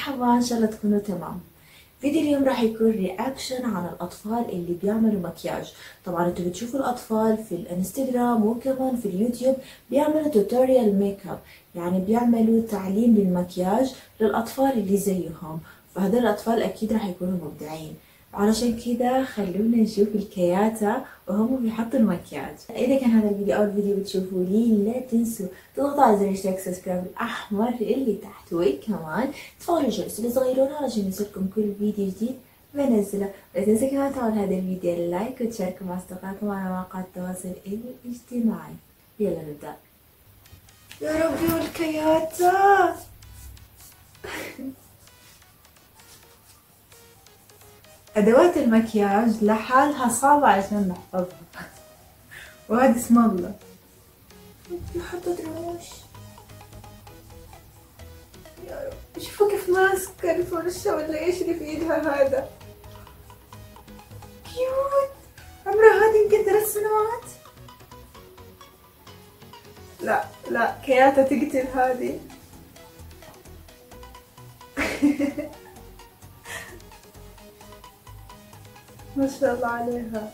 مرحبا، ان شاء الله تكونوا تمام. فيديو اليوم راح يكون رياكشن عن الاطفال اللي بيعملوا مكياج. طبعا انتوا بتشوفوا الاطفال في الانستغرام وكمان في اليوتيوب بيعملوا توتوريال ميك اب، يعني بيعملوا تعليم للمكياج للاطفال اللي زيهم، فهذول الاطفال اكيد راح يكونوا مبدعين. علشان كده خلونا نشوف الكياتا وهم بيحطوا المكياج. اذا كان هذا الفيديو اول فيديو بتشوفوا لي لا تنسوا تضغطوا على زر اشتراك سبسكرايب الاحمر اللي تحت، وكمان تفعلوا الجرس اللي صغيرون علشان يوصلكم كل فيديو جديد بنزله. لا تنسوا كمان تعملوا هذا الفيديو لايك وتشاركوا مع اصدقائكم على مواقع التواصل الاجتماعي. يلا نبدأ. يا ربي والكياتا أدوات المكياج لحالها صعبة عشان نحفظها. وهذا اسم الله يحطوا رموش. يا رب شوفوا كيف ماسكة الفرشة ولا ايش اللي في ايدها هذا. كيوت. عمرها هذه يمكن 3 سنوات. لا كياتا تقتل هذه. ما شاء الله عليها.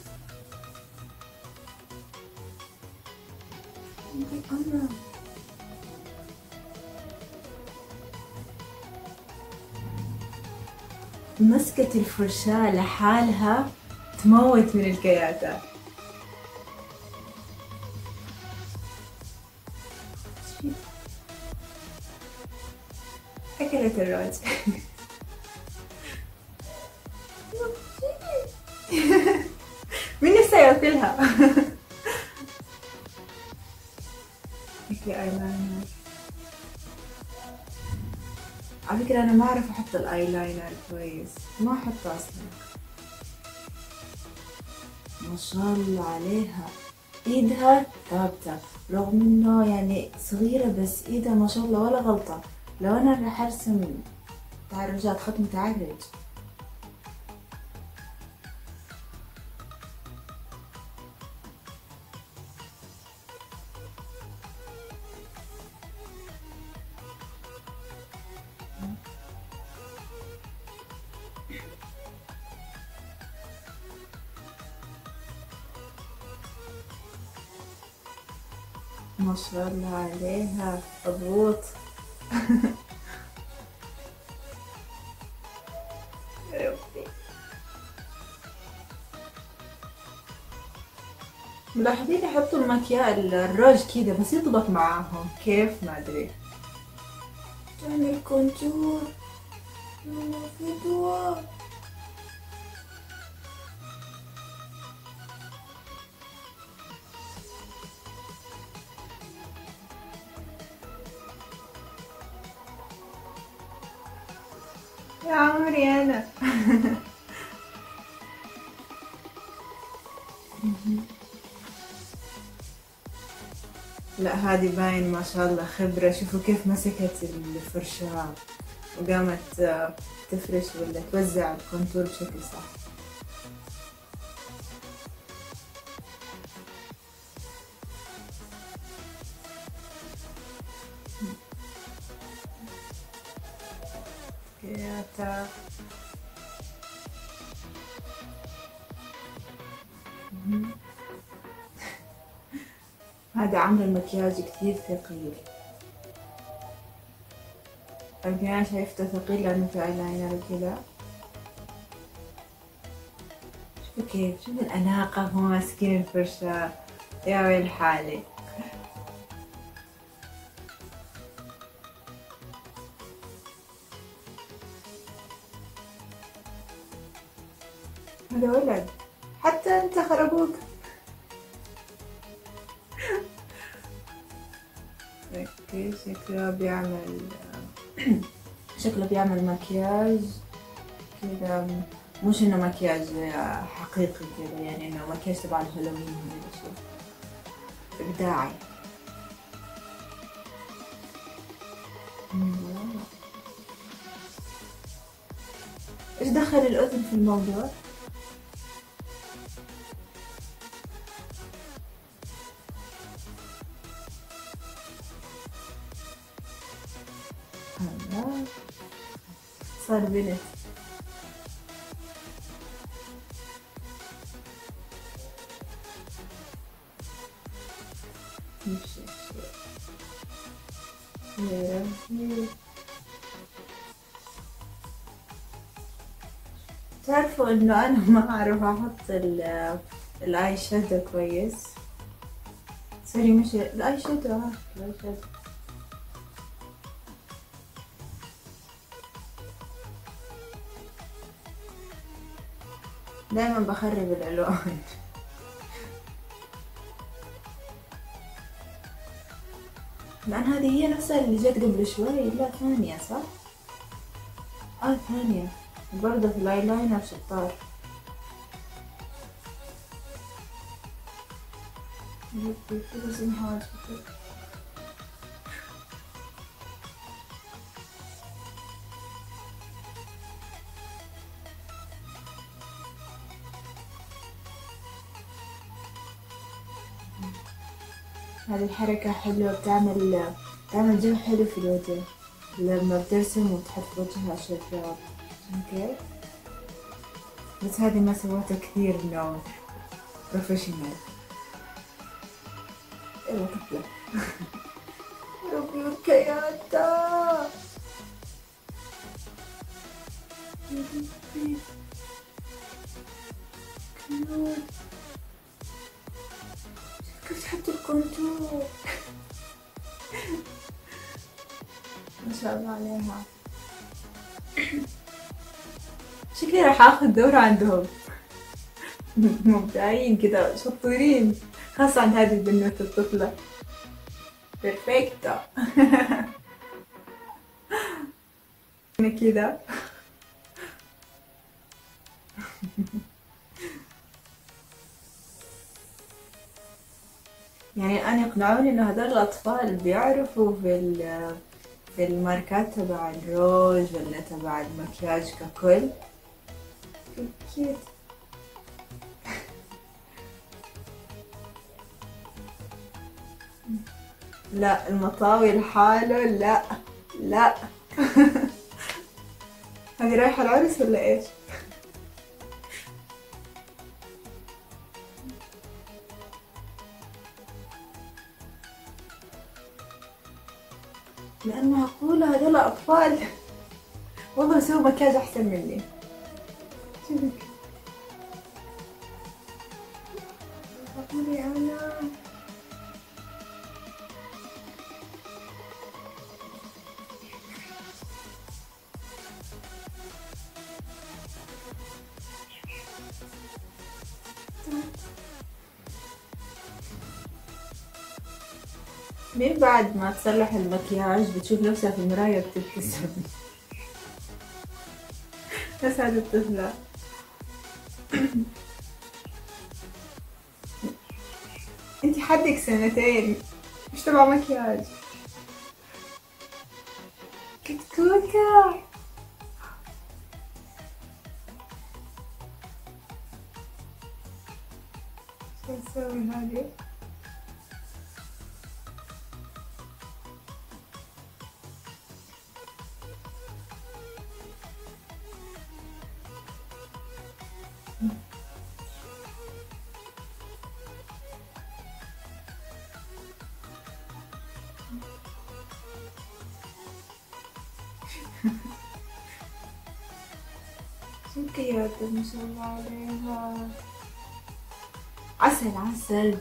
أنا مسكة الفرشاة لحالها تموت من الكياتة. أكلت الراج. مين نفسه ياكلها؟ اوكي ايلاينر. على فكرة انا ما اعرف احط الايلاينر كويس، ما احطه اصلا. ما شاء الله عليها، ايدها ثابتة رغم انه يعني صغيرة، بس ايدها ما شاء الله ولا غلطة. لو انا راح ارسم تعرجات خط متعرج. ما شاء الله عليها مضبوط. يا ربي. ملاحظين يحطوا المكياج الروج كده بس يضبط معاهم كيف ما ادري. تعمل كونتور من الفيديو. يا عمري انا. لا هذه باين ما شاء الله خبرة. شوفوا كيف مسكت الفرشاة وقامت تفرش ولا توزع الكونتور بشكل صح. كياتا. هذا عامل المكياج كثير ثقيل. المكياج شايفته ثقيل لأنه في ايلاينر وكذا. شوفوا كيف، شوفوا الأناقة وهم ماسكين الفرشاة. يا ويل حالي. هذا ولد، حتى انت خربوك. اوكي شكله بيعمل مكياج كذا، مش انه مكياج حقيقي كذا، يعني انه مكياج تبع الهالوين ولا شيء ابداعي. ايش دخل الاذن في الموضوع؟ هلا صار بنت. نفس الشيء. يا ربي. تعرفوا انه انا ما اعرف احط الاي شادو كويس. سوري، مش الاي شادو، الاي شادو. دايما بخرب الالوان. لان هذه هي نفسها اللي جت قبل شوي. لا، ثانية صح؟ ثانية. برضه في الايلاينر شطار. لازم حاجة. هذه الحركة حلوة، بتعمل جو حلو في الوجه لما بترسم وتحط وجهها شفاف. اوكي، بس هذه ما سويتها كثير انه بروفيشنال. ايوه طفلة. ربي وكياتا. كيف تحط الكونتور. ما شاء الله عليها. شكلي راح اخذ دورة عندهم. مبدعين كده، شطورين، خاصة عند هذه البنوتة الطفلة. بيرفكتو. كده. يعني الآن يقنعوني إنه هذول الأطفال بيعرفوا في الماركات تبع الروج ولا تبع المكياج ككل. كيوت. لا، المطاوي لحاله، لا لا. هذه رايحة العرس ولا ايش؟ لأن معقولة هذول أطفال والله يسووا مكياج أحسن مني. شوفك أنا. مين بعد ما تصلح المكياج بتشوف نفسها في المراية بتبتسم؟ بس هذه الطفلة. انتي حدك سنتين مش تبع مكياج. كتكوتة. شو نسوي هذه؟ شو كياتة ما شاء الله عليها. عسل عسل.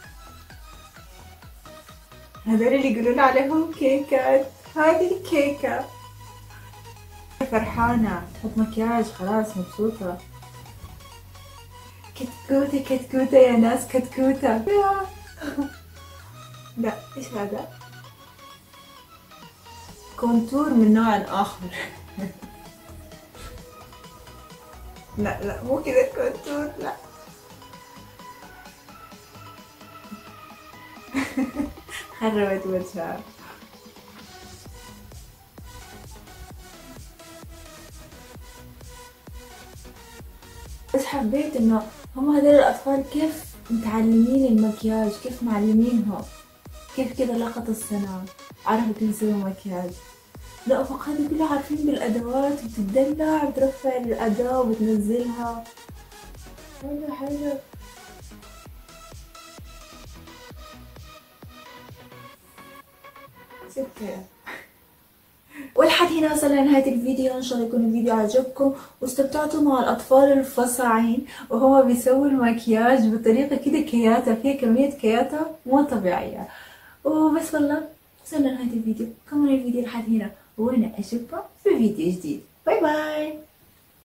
هذول اللي يقولون عليهم كيكات. هذه الكيكة. فرحانة تحط مكياج خلاص مبسوطة. كتكوتة كتكوتة يا ناس، كتكوتة. لا، ايش هذا؟ كونتور من نوع آخر. لا لا، مو كذا كونتور، لا. خربت وجهها. بس حبيت انه هم هذول الاطفال كيف متعلمين المكياج، كيف معلمينهم، كيف كذا لقط السنة عرفوا كيف يسووا مكياج. لا فوق هذه كلها عارفين بالادوات، بتدلع بترفع الاداة وبتنزلها. حلو حلو. شكرا. ولحد هنا وصلنا لنهاية الفيديو، ان شاء الله يكون الفيديو عجبكم واستمتعتوا مع الاطفال الفصاعين وهما بيسووا المكياج بطريقة كده كياتة، فيها كمية كياتة مو طبيعية. وبس والله وصلنا لنهاية الفيديو، كملوا الفيديو لحد هنا وانا اشوفكم في فيديو جديد. باي باي.